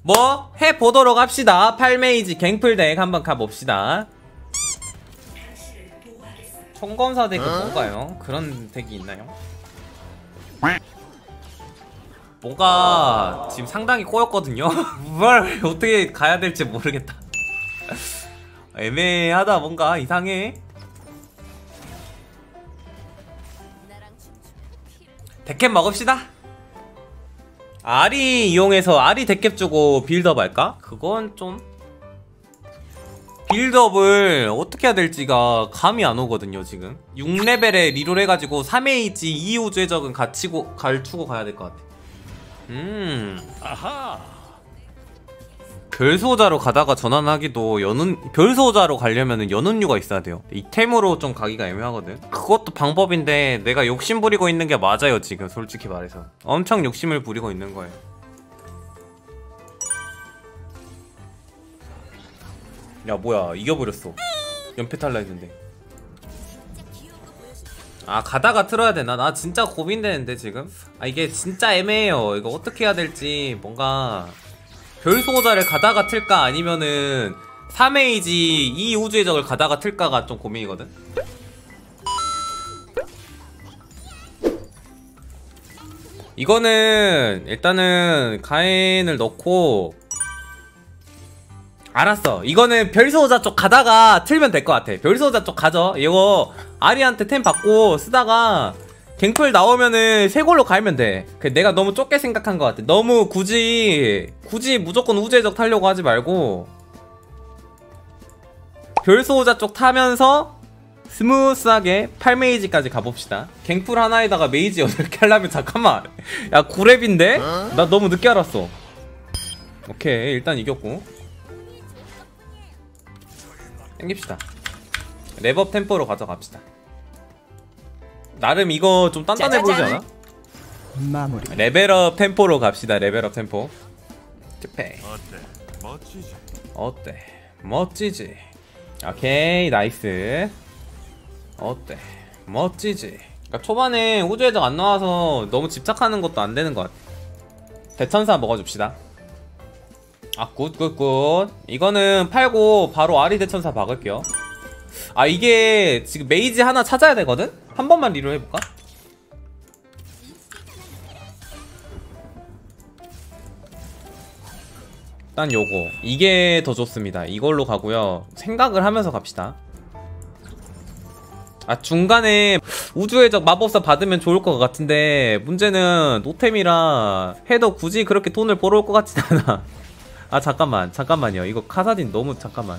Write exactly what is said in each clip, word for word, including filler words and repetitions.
뭐 해보도록 합시다. 팔 메이지 갱플덱 한번 가봅시다. 총검사 덱은 어? 뭔가요? 그런 덱이 있나요? 뭔가 지금 상당히 꼬였거든요? 뭘 어떻게 가야 될지 모르겠다. 애매하다. 뭔가 이상해. 덱캡 먹읍시다. 아리 이용해서 아리 덱캡 주고 빌드업 할까? 그건 좀 빌드업을 어떻게 해야 될지가 감이 안 오거든요. 지금 육 레벨에 리롤 해가지고 삼 에이지 이 우주 해적은 갖추고 갈추고 가야 될 것 같아. 음 아하. 별수호자로 가다가 전환하기도 연운 별수호자로 가려면은 연운류가 있어야 돼요. 이템으로 좀 가기가 애매하거든. 그것도 방법인데 내가 욕심 부리고 있는 게 맞아요. 지금 솔직히 말해서 엄청 욕심을 부리고 있는 거예요. 야 뭐야 이겨버렸어. 연패 탈라 했는데. 아 가다가 틀어야 되나? 나 진짜 고민되는데 지금. 아 이게 진짜 애매해요. 이거 어떻게 해야 될지. 뭔가 별수호자를 가다가 틀까 아니면은 삼 에이지 이 우주의 적을 가다가 틀까가 좀 고민이거든? 이거는 일단은 가엔을 넣고 알았어. 이거는 별수호자 쪽 가다가 틀면 될 것 같아. 별수호자 쪽 가죠. 이거 아리한테 템 받고 쓰다가 갱플 나오면은 세골로 가면 돼. 내가 너무 좁게 생각한 것 같아. 너무 굳이 굳이 무조건 우주의 적 타려고 하지 말고 별수호자 쪽 타면서 스무스하게 팔 메이지까지 가봅시다. 갱플 하나에다가 메이지 여덟 개 하려면 잠깐만. 야 구 렙인데? 나 너무 늦게 알았어. 오케이 일단 이겼고 땡깁시다. 랩업 템포로 가져갑시다. 나름 이거 좀 단단해 보이지 않아? 마무리. 레벨업 템포로 갑시다. 레벨업 템포. 투페이. 어때? 멋지지? 어때? 멋지지? 오케이 나이스. 어때? 멋지지? 그러니까 초반에 우주의 적 안 나와서 너무 집착하는 것도 안 되는 것 같아. 대천사 먹어줍시다. 아 굿 굿 굿. 이거는 팔고 바로 아리 대천사 박을게요. 아 이게 지금 메이지 하나 찾아야 되거든? 한 번만 리롤 해볼까? 일단 요거 이게 더 좋습니다. 이걸로 가고요. 생각을 하면서 갑시다. 아 중간에 우주의 적 마법사 받으면 좋을 것 같은데 문제는 노템이라 해도 굳이 그렇게 돈을 벌어올 것 같진 않아. 아 잠깐만 잠깐만요. 이거 카사딘 너무 잠깐만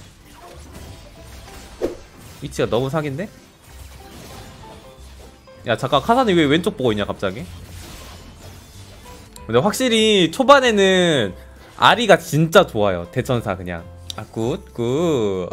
위치가 너무 사기인데? 야 잠깐 카사딘 왜 왼쪽 보고 있냐 갑자기? 근데 확실히 초반에는 아리가 진짜 좋아요. 대천사 그냥 아 굿 굿.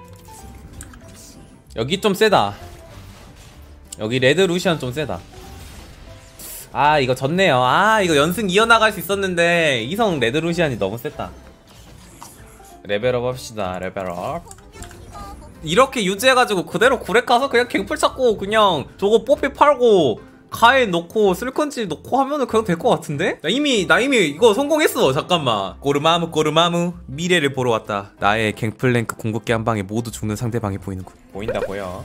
여기 좀 세다. 여기 레드 루시안 좀 세다. 아 이거 졌네요. 아 이거 연승 이어나갈 수 있었는데 이성 레드 루시안이 너무 셌다. 레벨업 합시다. 레벨업. 이렇게 유지해가지고 그대로 구렉 가서 그냥 갱플 찾고 그냥 저거 뽀삐 팔고 가엔 넣고 슬컨지 넣고 하면은 그냥 될 것 같은데? 나 이미 나 이미 이거 성공했어. 잠깐만. 꼬르마무 꼬르마무 미래를 보러 왔다. 나의 갱플랭크 궁극기 한 방에 모두 죽는 상대방이 보이는군. 보인다 보여.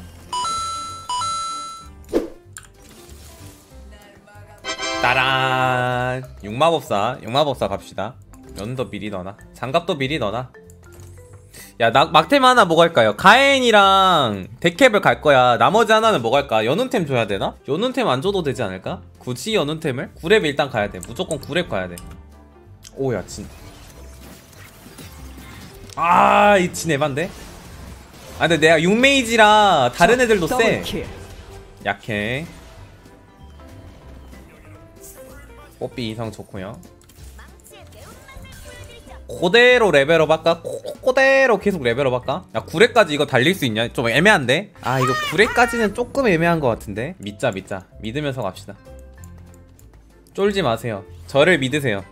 따란. 육마법사 육마법사 갑시다. 연도 미리 넣어놔. 장갑도 미리 넣어놔. 야, 나, 막템 하나 뭐 갈까요? 가엔이랑 데캡을 갈 거야. 나머지 하나는 뭐 갈까? 연운템 줘야 되나? 연운템 안 줘도 되지 않을까? 굳이 연운템을? 구 렙 일단 가야 돼. 무조건 구 렙 가야 돼. 오야, 진. 아, 이 진 에반데? 아, 근데 내가 육 메이지라 다른 애들도 세. 약해. 뽀삐 이상 좋고요. 그대로 레벨업 할까? 그대로 계속 레벨업 할까? 야 구 렙까지 이거 달릴 수 있냐? 좀 애매한데? 아 이거 구 렙까지는 조금 애매한 것 같은데? 믿자 믿자. 믿으면서 갑시다. 쫄지 마세요. 저를 믿으세요.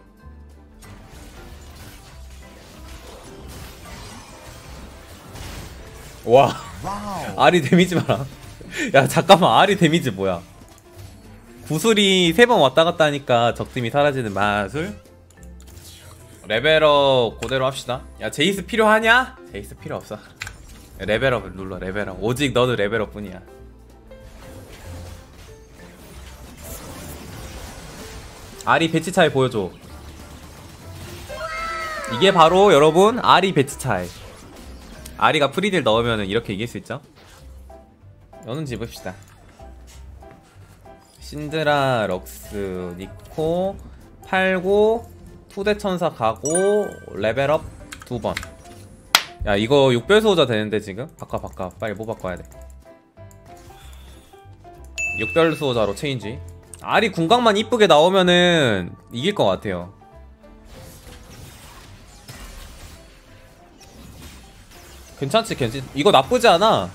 와 아리 데미지 봐라. 야 잠깐만 아리 데미지 뭐야? 구슬이 세 번 왔다갔다 하니까 적팀이 사라지는 마술. 레벨업 그대로 합시다. 야 제이스 필요하냐? 제이스 필요 없어. 레벨업을 눌러. 레벨업. 오직 너도 레벨업 뿐이야. 아리 배치 차이 보여줘. 이게 바로 여러분 아리 배치 차이. 아리가 프리딜 넣으면 이렇게 이길 수 있죠. 여는 집읍시다. 신드라, 럭스, 니코 팔고 투대천사 가고 레벨업 두 번. 야 이거 육 별 수호자 되는데 지금? 바꿔 바꿔 빨리 뭐 바꿔야 돼. 육 별 수호자로 체인지. 아리 궁각만 이쁘게 나오면은 이길 것 같아요. 괜찮지 괜찮지. 이거 나쁘지 않아.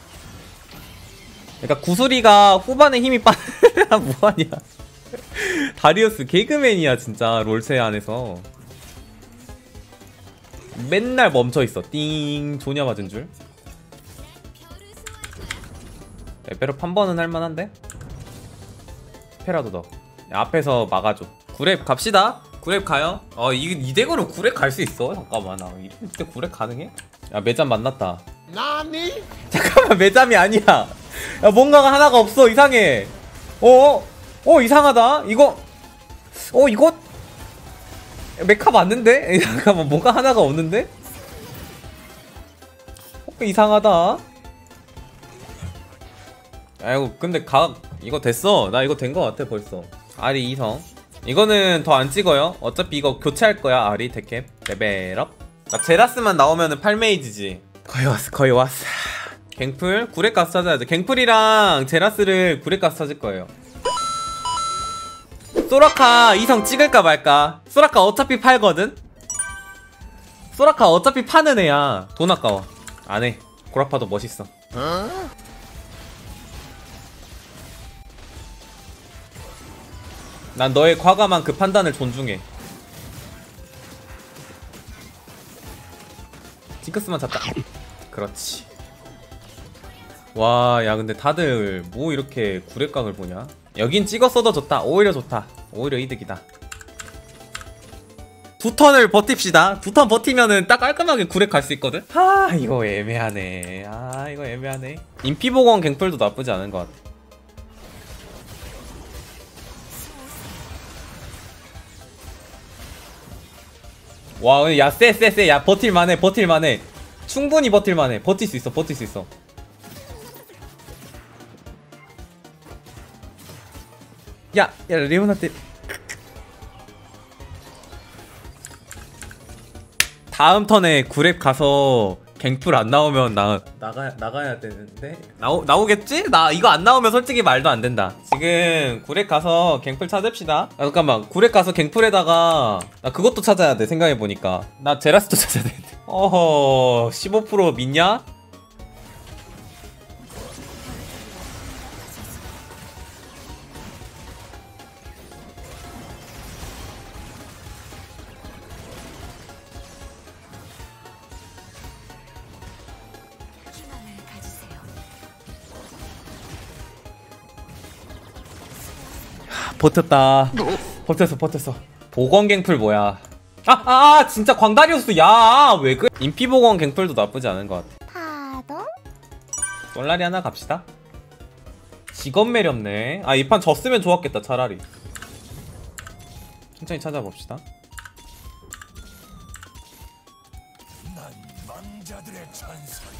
그러니까 구슬이가 후반에 힘이 빠. 뭐하냐. 다리우스 개그맨이야 진짜. 롤체 안에서 맨날 멈춰있어. 띵 조냐 맞은 줄. 레벨업 한 번은 할만한데? 스페라도 넣어. 앞에서 막아줘. 구랩 갑시다. 구랩 가요. 어 이, 이 덱으로 구랩 갈 수 있어? 잠깐만 나 이때 구랩 가능해? 야 매잠 만났다. 나니? 잠깐만 매잠이 아니야. 야 뭔가가 하나가 없어. 이상해. 어? 어 이상하다. 이거 어 이거 메카 맞는데? 잠깐만 뭔가 하나가 없는데? 어, 이상하다. 아이고 근데 각 이거 됐어. 나 이거 된 거 같아 벌써. 아리 이성. 이거는 더 안 찍어요. 어차피 이거 교체할 거야. 아리 데캡 레벨업. 나 제라스만 나오면은 팔 메이지지. 거의 왔어 거의 왔어. 갱플 구렛 가스 찾아야 돼. 갱플이랑 제라스를 구렛 가스 찾을 거예요. 소라카 이성 찍을까 말까. 소라카 어차피 팔거든. 소라카 어차피 파는 애야. 돈 아까워. 안해. 고라파도 멋있어. 어? 난 너의 과감한 그 판단을 존중해. 징크스만 잡다. 그렇지. 와, 야 근데 다들 뭐 이렇게 구렛각을 보냐? 여긴 찍었어도 좋다. 오히려 좋다. 오히려 이득이다. 두 턴을 버팁시다. 두 턴 버티면은 딱 깔끔하게 구렛 갈 수 있거든? 아 이거 애매하네. 아 이거 애매하네. 인피보건 갱플도 나쁘지 않은 것 같아. 와, 야, 쎄, 쎄, 쎄. 야, 버틸만해, 버틸만해. 충분히 버틸만해. 버틸 수 있어, 버틸 수 있어. 야, 야, 레오나한테. 다음 턴에 구랩 가서 갱플 안 나오면 나 나가 나가야 되는데 나오 나오겠지? 나 이거 안 나오면 솔직히 말도 안 된다. 지금 구랩 가서 갱플 찾읍시다. 아, 잠깐만 구랩 가서 갱플에다가 나 그것도 찾아야 돼. 생각해 보니까 나 제라스도 찾아야 돼. 어허 십오 퍼센트 믿냐? 버텼다. 버텼어 버텼어. 보건 갱플 뭐야. 아! 아! 아 진짜 광다리우스 야 왜 그래. 인피보건 갱플도 나쁘지 않은 것 같아. 파동? 솔라리 하나 갑시다. 직업 매렵네. 아 이 판 졌으면 좋았겠다 차라리. 천천히 찾아봅시다. 난 망자들의 천사야.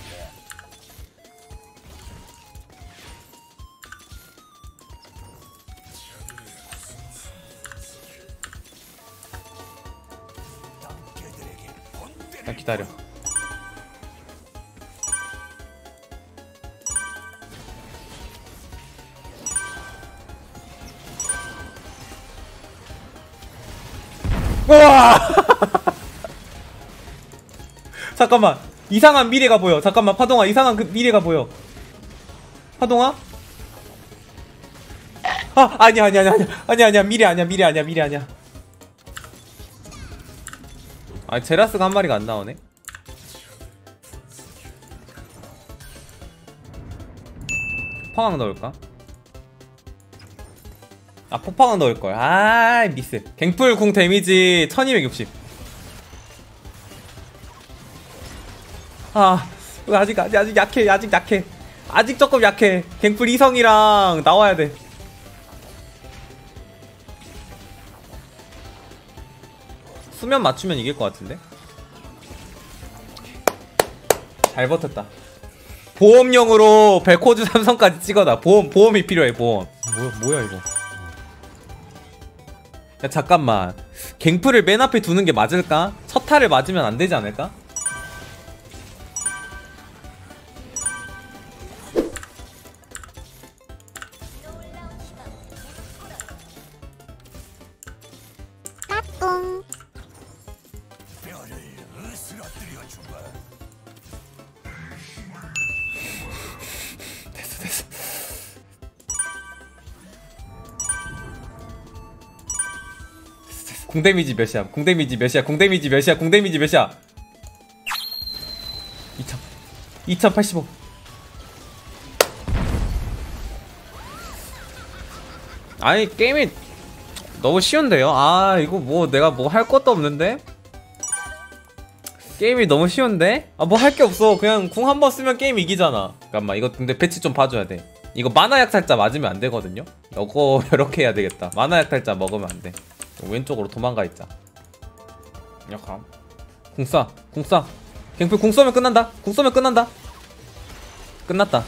딱 기다려. 우와! 잠깐만 이상한 미래가 보여. 잠깐만 파동아 이상한 그 미래가 보여. 파동아? 아 아니야 아니야 아니야 아니야 아니야 미래 아니야 미래 아니야 미래 아니야. 아 제라스가 한 마리가 안 나오네. 폭파강 넣을까? 아 폭파강 넣을걸. 아 미스. 갱플 궁 데미지 천이백육십. 아 이거 아직 아직 아직 약해 아직 약해 아직 조금 약해. 갱플 이성이랑 나와야 돼. 수면 맞추면 이길 것 같은데? 잘 버텼다. 보험용으로 벨코즈 삼성까지 찍어놔. 보험, 보험이 필요해, 보험. 뭐야, 뭐야, 이거. 야, 잠깐만. 갱플을 맨 앞에 두는 게 맞을까? 첫 타를 맞으면 안 되지 않을까? 뿡. 됐어, 됐어. 공데미지 몇이야? 공데미지 몇이야? 공데미지 몇이야? 공데미지 몇이야? 이천 이천팔십오. 아니 게임이 너무 쉬운데요? 아 이거 뭐 내가 뭐 할 것도 없는데? 게임이 너무 쉬운데? 아 뭐 할 게 없어. 그냥 궁 한 번 쓰면 게임 이기잖아. 잠깐만 이거 근데 배치 좀 봐줘야 돼. 이거 만화약 살짝 맞으면 안 되거든요? 이거 이렇게 해야 되겠다. 만화약 살짝 먹으면 안 돼. 왼쪽으로 도망가 있자. 약함. 궁쏴 궁쏴. 갱플 궁 쏘면 끝난다. 궁 쏘면 끝난다. 끝났다.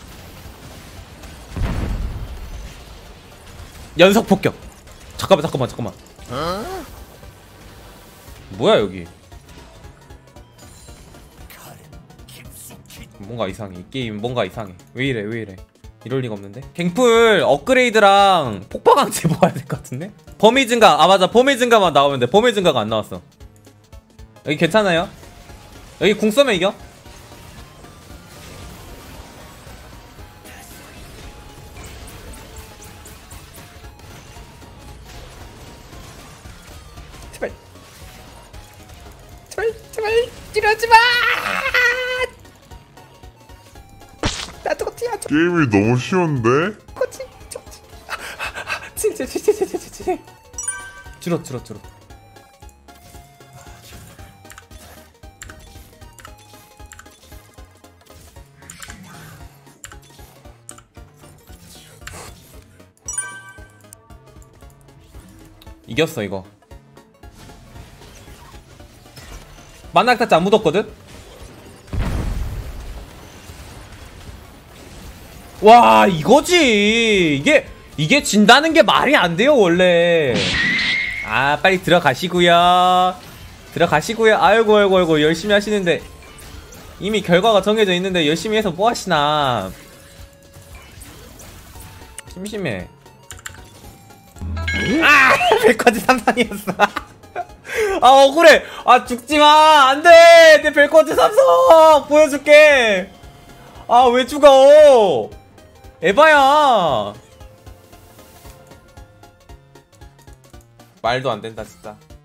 연속 폭격. 잠깐만 잠깐만 잠깐만. 어? 뭐야 여기. 뭔가 이상해. 이 게임 뭔가 이상해. 왜 이래 왜 이래. 이럴 리가 없는데. 갱플 업그레이드랑 폭파강제 모아야 될 것 같은데. 범위 증가. 아 맞아 범위 증가만 나오면 돼. 범위 증가가 안 나왔어. 여기 괜찮아요? 여기 궁 쏘면 이겨? 제발 제발 제발 이러지마. 나도 튀어. 게임이 너무 쉬운데? 코치 코치. 진짜 진짜 진짜 진짜. 줄어 줄어 줄어. 이겼어 이거. 만화약 타짜 안 묻었거든? 와 이거지. 이게 이게 진다는 게 말이 안 돼요 원래. 아 빨리 들어가시구요. 들어가시구요. 아이고 아이고 아이고 열심히 하시는데 이미 결과가 정해져 있는데 열심히 해서 뭐 하시나. 심심해. 아! 벨커즈 삼성이었어. 아 억울해. 아 죽지마. 안돼. 내 벨커즈 삼성 보여줄게. 아 왜 죽어. 에바야. 말도 안 된다 진짜.